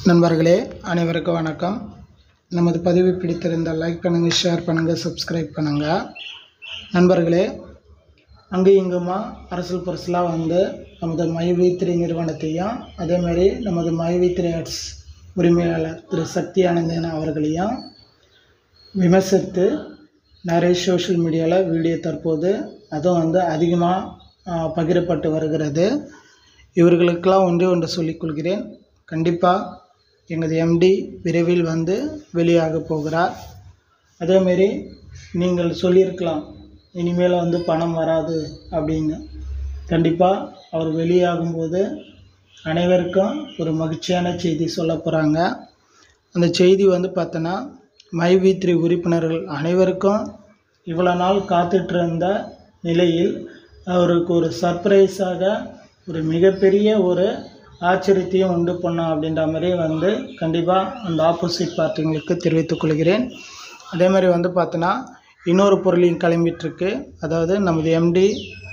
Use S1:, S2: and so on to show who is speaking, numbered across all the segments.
S1: நண்பர்களே அனைவருக்கும் வணக்கம். நமது பதிவு பிடித்திருந்தால் லைக் பண்ணுங்கள், ஷேர் பண்ணுங்கள், சப்ஸ்கிரைப் பண்ணுங்கள். நண்பர்களே, அங்கே இங்குமா அரசல் பரசலாக வந்து நமது மைவி3 நிறுவனத்தையும் அதேமாதிரி நமது மைவி3 ஆட்ஸ் உரிமையாளர் திரு சக்தி ஆனந்தன் அவர்களையும் விமர்சித்து நிறைய சோஷியல் மீடியாவில் வீடியோ தற்போது அதுவும் வந்து அதிகமாக பகிரப்பட்டு வருகிறது. இவர்களுக்கெல்லாம் ஒன்று சொல்லிக்கொள்கிறேன். கண்டிப்பாக எங்களது எம்டி விரைவில் வந்து வெளியாக போகிறார். அதேமாரி நீங்கள் சொல்லியிருக்கலாம் இனிமேல் வந்து பணம் வராது அப்படின்னு. கண்டிப்பாக அவர் வெளியாகும்போது அனைவருக்கும் ஒரு மகிழ்ச்சியான செய்தி சொல்ல போகிறாங்க. அந்த செய்தி வந்து பார்த்தோன்னா மைவி3 உறுப்பினர்கள் அனைவருக்கும் இவ்வளோ நாள் காத்துட்ருந்த நிலையில் அவருக்கு ஒரு சர்ப்ரைஸாக ஒரு மிகப்பெரிய ஒரு ஆச்சரியத்தையும் உண்டு பண்ணோம் அப்படின்ற மாதிரி வந்து கண்டிப்பாக அந்த ஆப்போசிட் பார்ட்டிங்களுக்கு தெரிவித்துக் கொள்கிறேன். அதே மாதிரி வந்து பார்த்தோன்னா இன்னொரு பொருளையும் கிளம்பிட்டுருக்கு. அதாவது நமது எம்டி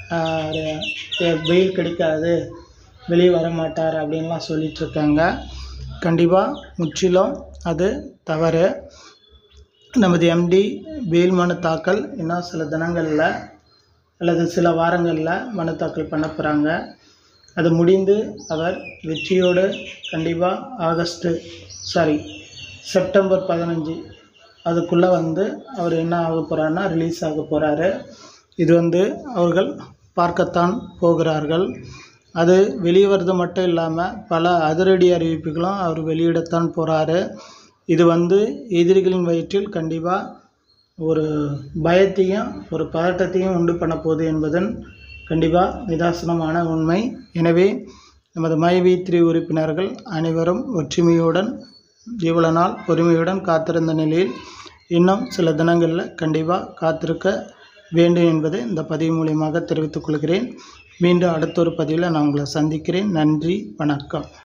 S1: பெயில் கிடைக்காது, வெளியே வர மாட்டார் அப்படின்லாம் சொல்லிகிட்ருக்காங்க. கண்டிப்பாக முற்றிலும் அது தவறு. நமது எம்டி பெயில் மனு தாக்கல் இன்னும் சில தினங்களில் அல்லது சில வாரங்களில் மனு தாக்கல் பண்ண போகிறாங்க. அது முடிந்து அவர் வெற்றியோடு கண்டிப்பாக செப்டம்பர் 15 அதுக்குள்ளே வந்து அவர் என்ன ஆக போகிறாருன்னா ரிலீஸ் ஆக போகிறாரு. இது வந்து அவர்கள் பார்க்கத்தான் போகிறார்கள். அது வெளிவரது மட்டும் இல்லாமல் பல அதிரடி அறிவிப்புகளும் அவர் வெளியிடத்தான் போகிறாரு. இது வந்து எதிரிகளின் வயிற்றில் கண்டிப்பாக ஒரு பயத்தையும் ஒரு பதட்டத்தையும் உண்டு பண்ண போகுது என்பதன் கண்டிப்பாக நிதாசனமான உண்மை. எனவே நமது மைவி3 உறுப்பினர்கள் அனைவரும் ஒற்றுமையுடன் இவ்வளவு நாள் பொறுமையுடன் காத்திருந்த நிலையில் இன்னும் சில தினங்களில் கண்டிப்பாக காத்திருக்க வேண்டும் என்பதை இந்த பதிவு மூலியமாக தெரிவித்துக் கொள்கிறேன். மீண்டும் அடுத்த ஒரு பதிவில் நான் உங்களை சந்திக்கிறேன். நன்றி, வணக்கம்.